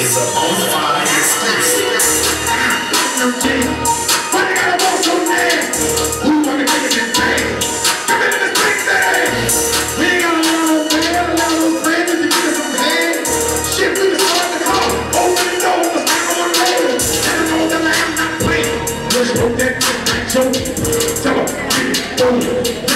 is a bona fide exclusive. Why they gotta walk so nasty? Who wanna take it in pain? Come into this big thing. We ain't got a lot of bad, a lot of those friends to get us some head. Shit, we can start the car. Open the door, let's knock on the road. Let them know that I'm not playing. Just wrote that shit, man, show me. Tell them, get it,